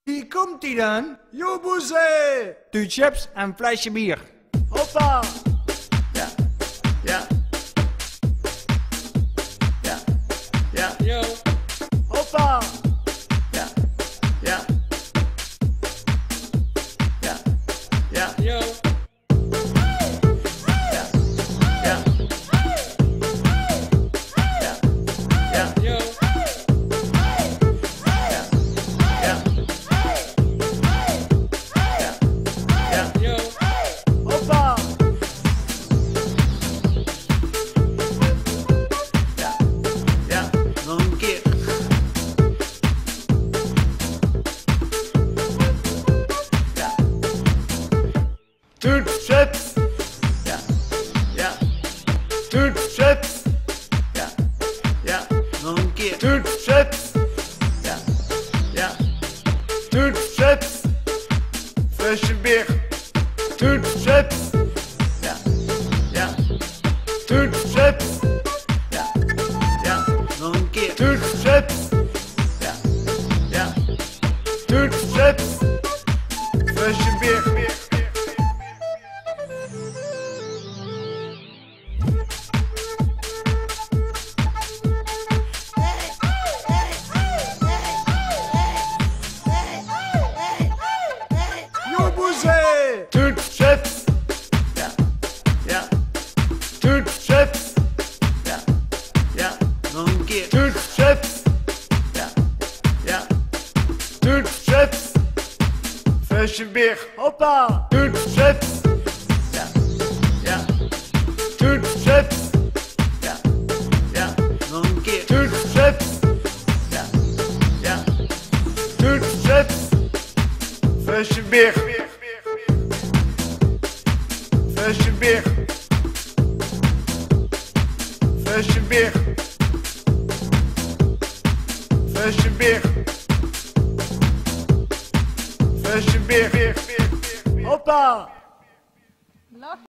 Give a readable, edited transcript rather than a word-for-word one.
Hier komt hij dan. Joboezee. 2 chips en een flesje bier. Hoppa! Ja, ja. Ja, ja. Yo. Hoppa! Ja, ja. Ja, ja. Yo. Ja, ja. Ja, ja. Yo. Yo. Hoppa! Ja, ja. Nog een keer. Ja. Toet chips! Ja, ja. Toet chips! Ja, ja. Nog een keer. Toet chips! Ja, ja. Toet chips! Flesje bier! Toet chips! Ja, ja. Toet chips! Ja, ja. Nog een keer. Toet chips! Ja, ja. Toet chips! Flesje bier! Joboezee. Toet chips! Ja, ja. Toet chips! Ja, ja. Nog een keer. Toet chips! Ja, ja. Toet chips! Flesje bier! Hoppa! Toet chips! Ja, ja. Toet chips! Ja, ja. Nog een keer. Toet chips! Ja, ja. Toet chips! Flesje bier! Flesje bier! Flesje bier! Flesje bier! Flesje bier! Hoppa!